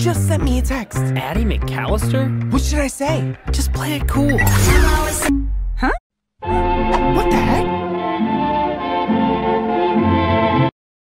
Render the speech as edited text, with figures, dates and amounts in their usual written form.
just sent me a text. Addie McAllister? What should I say? Just play it cool.